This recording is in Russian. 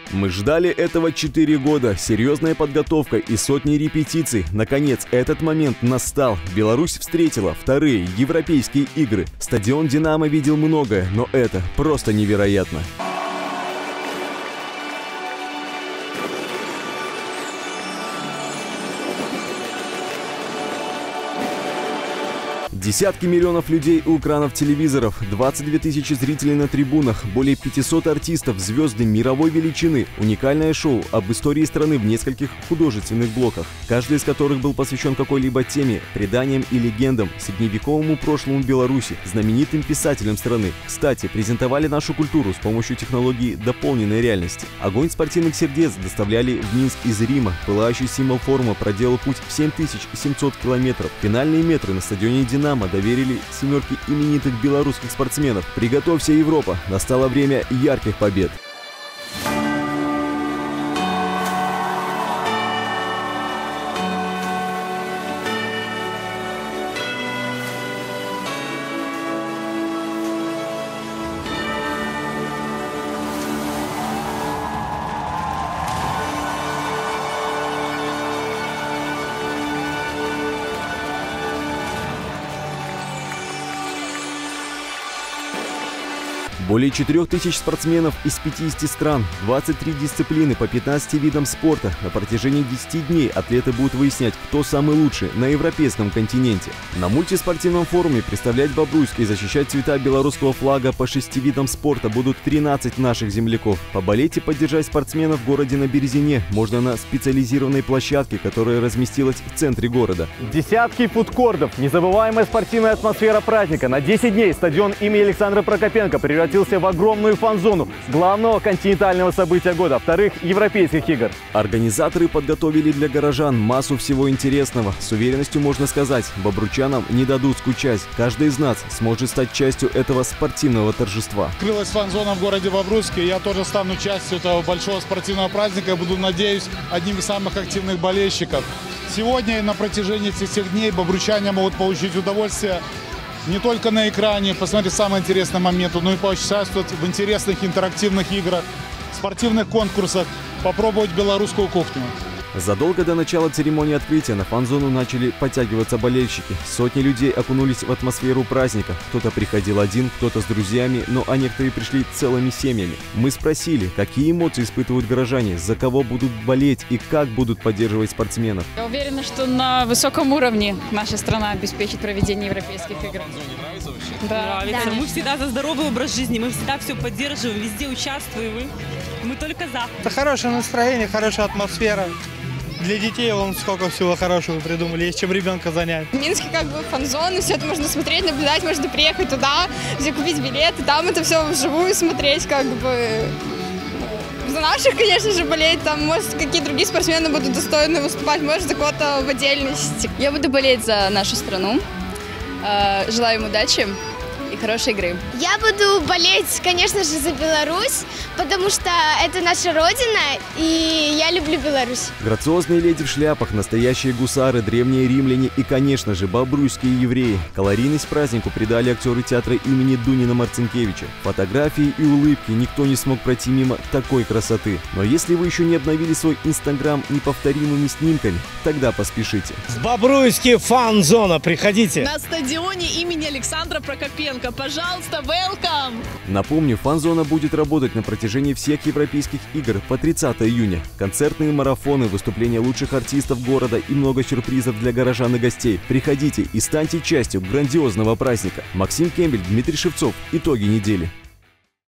Мы ждали этого 4 года, серьезная подготовка и сотни репетиций. Наконец, этот момент настал. Беларусь встретила вторые европейские игры. Стадион «Динамо» видел многое, но это просто невероятно. Десятки миллионов людей у экранов телевизоров, 22 тысячи зрителей на трибунах, более 500 артистов, звезды мировой величины, уникальное шоу об истории страны в нескольких художественных блоках, каждый из которых был посвящен какой-либо теме, преданиям и легендам, средневековому прошлому Беларуси, знаменитым писателям страны. Кстати, презентовали нашу культуру с помощью технологии дополненной реальности. Огонь спортивных сердец доставляли в Минск из Рима, пылающий символ форума проделал путь в 7700 километров. Финальные метры на стадионе «Динамо» доверили семерке именитых белорусских спортсменов. Приготовься, Европа! Настало время ярких побед. Более 4000 спортсменов из 50 стран, 23 дисциплины по 15 видам спорта. На протяжении 10 дней атлеты будут выяснять, кто самый лучший на европейском континенте. На мультиспортивном форуме представлять Бобруйск и защищать цвета белорусского флага по 6 видам спорта будут 13 наших земляков. Поболеть и поддержать спортсменов в городе на Березине можно на специализированной площадке, которая разместилась в центре города. Десятки фудкортов, незабываемая спортивная атмосфера праздника. На 10 дней стадион имени Александра Прокопенко превратился в огромную фан-зону главного континентального события года, вторых европейских игр. Организаторы подготовили для горожан массу всего интересного. С уверенностью можно сказать, бобручанам не дадут скучать. Каждый из нас сможет стать частью этого спортивного торжества. Открылась фан-зона в городе Бобруйске. Я тоже стану частью этого большого спортивного праздника. Я буду, надеюсь, одним из самых активных болельщиков. Сегодня и на протяжении всех дней бобручане могут получить удовольствие не только на экране, посмотреть самые интересные моменты, но и поучаствовать в интересных интерактивных играх, спортивных конкурсах, попробовать белорусскую кухню. Задолго до начала церемонии открытия на фан-зону начали подтягиваться болельщики. Сотни людей окунулись в атмосферу праздника. Кто-то приходил один, кто-то с друзьями, а некоторые пришли целыми семьями. Мы спросили, какие эмоции испытывают горожане, за кого будут болеть и как будут поддерживать спортсменов. Я уверена, что на высоком уровне наша страна обеспечит проведение европейских игр. Нравится вообще? Да. Нравится. Мы всегда за здоровый образ жизни, мы всегда все поддерживаем, везде участвуем. Мы только за. Это хорошее настроение, хорошая атмосфера. Для детей вон сколько всего хорошего придумали, есть чем ребенка занять. В Минске как бы фан-зона, все это можно смотреть, наблюдать, можно приехать туда, где купить билеты, там это все вживую смотреть, как бы. За наших, конечно же, болеть, там, может, какие другие спортсмены будут достойны выступать, может, за кого-то в отдельности. Я буду болеть за нашу страну, желаю им удачи и хорошей игры. Я буду болеть, конечно же, за Беларусь, потому что это наша родина, и я люблю Беларусь. Грациозные леди в шляпах, настоящие гусары, древние римляне и, конечно же, бобруйские евреи. Калорийность празднику придали актеры театра имени Дунина Марцинкевича. Фотографии и улыбки, никто не смог пройти мимо такой красоты. Но если вы еще не обновили свой инстаграм неповторимыми снимками, тогда поспешите. В Бобруйске фан-зона, приходите. На стадионе имени Александра Прокопенко. Пожалуйста, welcome! Напомню, фан-зона будет работать на протяжении всех европейских игр по 30 июня. Концертные марафоны, выступления лучших артистов города и много сюрпризов для горожан и гостей. Приходите и станьте частью грандиозного праздника. Максим Кембель, Дмитрий Шевцов. Итоги недели.